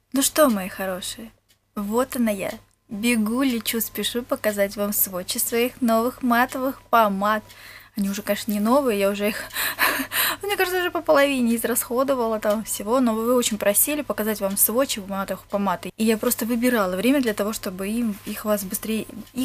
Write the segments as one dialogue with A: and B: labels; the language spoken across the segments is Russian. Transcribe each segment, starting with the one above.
A: Ну что, мои хорошие, вот она я. Бегу, лечу, спешу показать вам сводчи своих новых матовых помад. Они уже, конечно, не новые, я уже их, мне кажется, уже по половине израсходовала там всего, но вы очень просили показать вам сводчи матовых помад. И я просто выбирала время для того, чтобы их вас быстрее,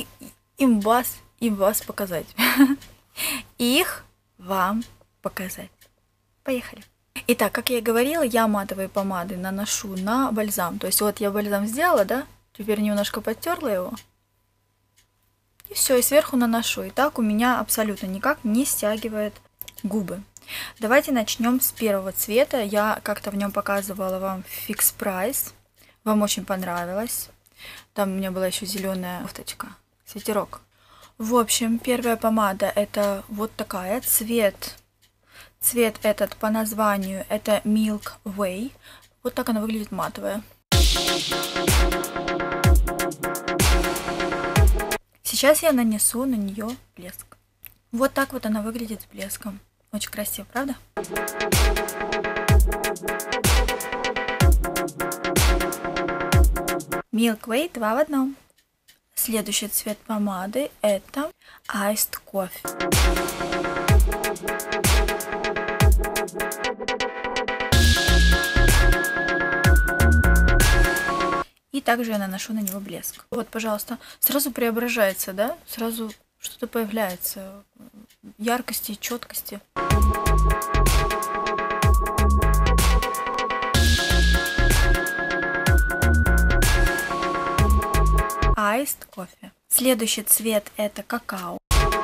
A: им вас показать. Их вам показать. Поехали. Итак, как я и говорила, я матовые помады наношу на бальзам. То есть вот я бальзам сделала, да? Теперь немножко подтерла его. И все, и сверху наношу. И так у меня абсолютно никак не стягивает губы. Давайте начнем с первого цвета. Я как-то в нем показывала вам Fix Price. Вам очень понравилось. Там у меня была еще зеленая кофточка, свитерок. В общем, первая помада это вот такая. Цвет этот по названию это Milk Way. Вот так она выглядит матовая. Сейчас я нанесу на нее блеск. Вот так вот она выглядит с блеском. Очень красиво, правда? Milk Way 2 в одном. Следующий цвет помады это Iced Coffee. И также я наношу на него блеск. Вот, пожалуйста, сразу преображается, да? Сразу что-то появляется. Яркости, четкости. Iced Coffee. Следующий цвет это какао.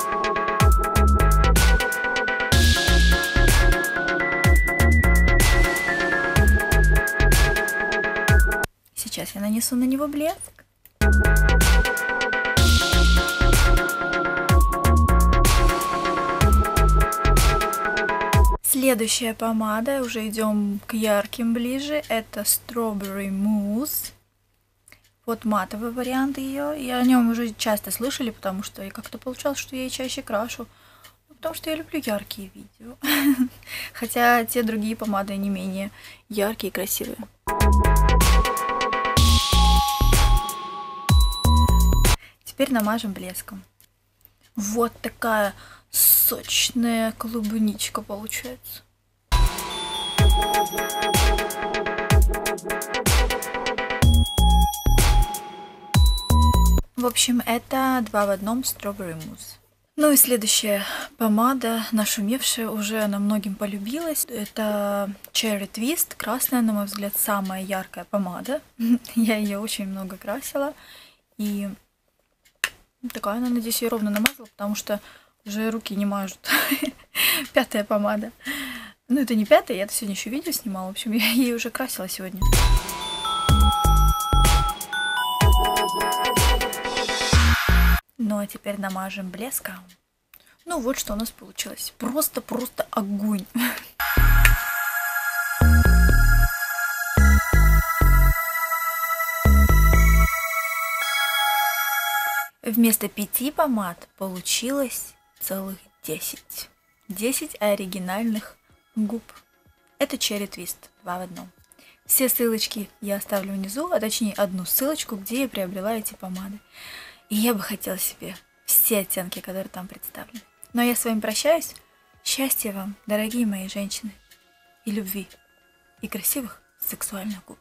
A: Сейчас я нанесу на него блеск. Следующая помада, уже идем к ярким ближе, это Strawberry Mousse. Вот матовый вариант ее, и о нем уже часто слышали, потому что как-то получалось, что я и чаще крашу. Потому что я люблю яркие видео. Хотя те другие помады не менее яркие и красивые. Теперь намажем блеском. Вот такая сочная клубничка получается. В общем, это 2 в одном Strawberry Mousse. Ну и следующая помада, нашумевшая, уже она многим полюбилась. Это Cherry Twist, красная, на мой взгляд, самая яркая помада. Я ее очень много красила. И такая она, надеюсь, я ровно намазала, потому что уже руки не мажут. Пятая помада. Ну это не пятая, я сегодня еще видео снимала. В общем, я ей уже красила сегодня. Ну а теперь намажем блеском. Ну вот что у нас получилось. Просто огонь. Вместо 5 помад получилось целых 10. 10 оригинальных губ. Это Cherry Twist 2 в одном. Все ссылочки я оставлю внизу, а точнее одну ссылочку, где я приобрела эти помады. И я бы хотела себе все оттенки, которые там представлены. Но я с вами прощаюсь. Счастья вам, дорогие мои женщины. И любви. И красивых сексуальных губ.